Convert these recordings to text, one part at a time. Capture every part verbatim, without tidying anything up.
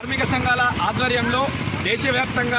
కార్మిక సంఘాల ఆధ్వర్యంలో దేశవ్యాప్తంగా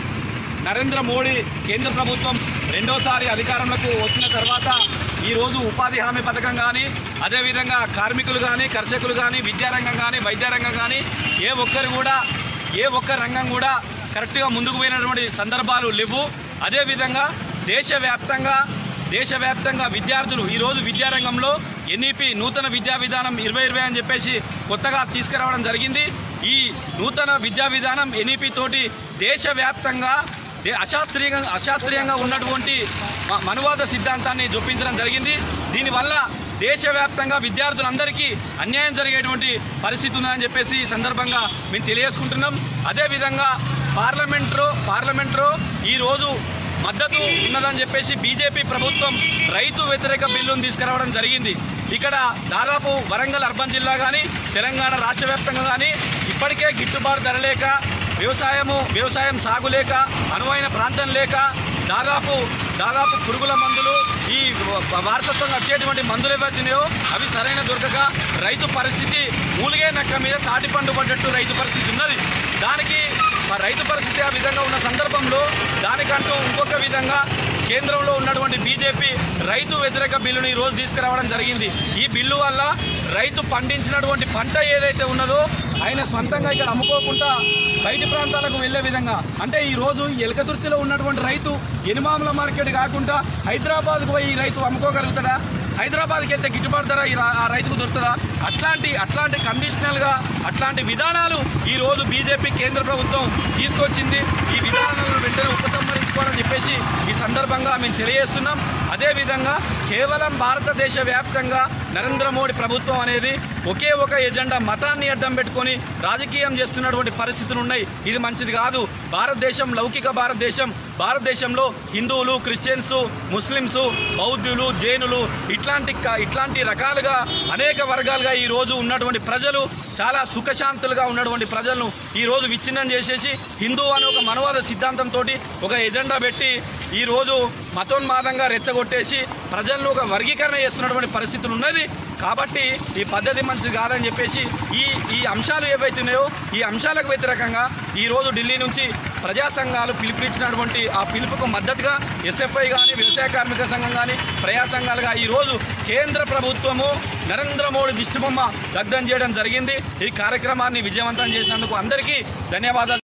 నరేంద్ర మోడీ కేంద్ర ప్రభుత్వం రెండోసారి అధికారంలోకి వచ్చిన తర్వాత ఈరోజు ఉపాధి హామీ పథకం కానీ అదేవిధంగా కార్మికులు కానీ కర్షకులు కానీ విద్యారంగం కానీ వైద్యరంగం కానీ ఏ ఒక్కరు కూడా ఏ ఒక్క రంగం కూడా కరెక్ట్గా ముందుకు పోయినటువంటి సందర్భాలు లేవు. అదేవిధంగా దేశవ్యాప్తంగా దేశవ్యాప్తంగా విద్యార్థులు ఈరోజు విద్యారంగంలో ఎన్ఈపీ నూతన విద్యా విధానం ఇరవై ఇరవై అని చెప్పేసి కొత్తగా తీసుకురావడం జరిగింది. ఈ నూతన విద్యా విధానం ఎన్ఈపీ తోటి దేశవ్యాప్తంగా అశాస్త్రీయంగా అశాస్త్రీయంగా ఉన్నటువంటి మనువాద సిద్ధాంతాన్ని జొప్పించడం జరిగింది. దీనివల్ల దేశవ్యాప్తంగా విద్యార్థులందరికీ అన్యాయం జరిగేటువంటి పరిస్థితి ఉందని చెప్పేసి ఈ సందర్భంగా మేము తెలియజేసుకుంటున్నాం. అదేవిధంగా పార్లమెంట్లో పార్లమెంట్లో ఈరోజు మద్దతు ఉన్నదని చెప్పేసి బీజేపీ ప్రభుత్వం రైతు వ్యతిరేక బిల్లును తీసుకురావడం జరిగింది. ఇక్కడ దాదాపు వరంగల్ అర్బన్ జిల్లా కానీ తెలంగాణ రాష్ట్ర వ్యాప్తంగా కానీ ఇప్పటికే గిట్టుబాటు ధర లేక వ్యవసాయము వ్యవసాయం సాగు లేక అనువైన ప్రాంతం లేక దాదాపు దాదాపు పురుగుల మందులు ఈ వారసత్వంగా వచ్చేటువంటి మందులు ఏవచ్చినాయో అవి సరైన దొరకక రైతు పరిస్థితి మూలిగే నక్క మీద తాటి పండు పడ్డట్టు రైతు పరిస్థితి ఉన్నది. దానికి రైతు పరిస్థితి ఆ విధంగా ఉన్న సందర్భంలో దానికంటూ ఇంకొక విధంగా కేంద్రంలో ఉన్నటువంటి బీజేపీ రైతు వ్యతిరేక బిల్లుని ఈరోజు తీసుకురావడం జరిగింది. ఈ బిల్లు వల్ల రైతు పండించినటువంటి పంట ఏదైతే ఉన్నదో ఆయన సొంతంగా ఇక్కడ అమ్ముకోకుండా బయటి ప్రాంతాలకు వెళ్లే విధంగా, అంటే ఈరోజు ఎలకతుర్తిలో ఉన్నటువంటి రైతు ఎనిమాముల మార్కెట్ కాకుండా హైదరాబాద్కు పోయి ఈ రైతు అమ్ముకోగలుగుతాడా? హైదరాబాద్కి వెళ్తే గిట్టుబాటు ధర ఆ రైతుకు దొరుకుతుందా? అట్లాంటి అట్లాంటి కండిషనల్గా అట్లాంటి విధానాలు ఈరోజు బీజేపీ కేంద్ర ప్రభుత్వం తీసుకొచ్చింది. ఈ విధానాలను వెంటనే ఉపసంహరించుకోవాలని చెప్పేసి ఈ సందర్భంగా మేము తెలియజేస్తున్నాం. అదేవిధంగా కేవలం భారతదేశ వ్యాప్తంగా నరేంద్ర మోడీ ప్రభుత్వం అనేది ఒకే ఒక ఎజెండా మతాన్ని అడ్డం పెట్టుకొని రాజకీయం చేస్తున్నటువంటి పరిస్థితులు ఉన్నాయి. ఇది మంచిది కాదు. భారతదేశం లౌకిక భారతదేశం. భారతదేశంలో హిందువులు, క్రిస్టియన్స్, ముస్లిమ్స్, బౌద్ధులు, జైనులు ఇట్లాంటి ఇట్లాంటి రకాలుగా అనేక వర్గాలుగా ఈరోజు ఉన్నటువంటి ప్రజలు చాలా సుఖశాంతులుగా ఉన్నటువంటి ప్రజలను ఈరోజు విచ్ఛిన్నం చేసేసి హిందూ అనే ఒక మనవాద సిద్ధాంతంతో ఒక ఎజెండా పెట్టి ఈరోజు మతోన్మాదంగా రెచ్చగొట్టేసి ప్రజలను ఒక వర్గీకరణ చేస్తున్నటువంటి పరిస్థితులు ఉన్నది. కాబట్టి ఈ పద్ధతి మంచిది కాదని చెప్పేసి ఈ ఈ అంశాలు ఏవైతున్నాయో ఈ అంశాలకు వ్యతిరేకంగా ఈరోజు ఢిల్లీ నుంచి ప్రజా సంఘాలు పిలుపునిచ్చినటువంటి ఆ పిలుపుకు మద్దతుగా ఎస్ఎఫ్ఐ కానీ వ్యవసాయ కార్మిక సంఘం కానీ ప్రజా సంఘాలుగా ఈరోజు కేంద్ర ప్రభుత్వము నరేంద్ర మోడీ దిష్టిబొమ్మ దగ్ధం చేయడం జరిగింది. ఈ కార్యక్రమాన్ని విజయవంతం చేసినందుకు అందరికీ ధన్యవాదాలు.